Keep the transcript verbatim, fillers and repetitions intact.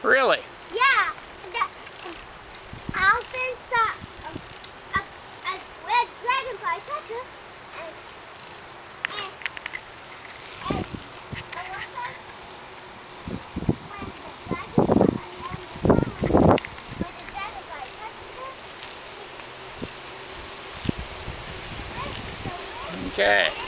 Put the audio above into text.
Really? Yeah. The, I'll send some, a, a, a red dragonfly catcher and, and, and, and what's that? When the dragonfly, and the moment when the dragonfly touches it, it, it breaks the red. Okay.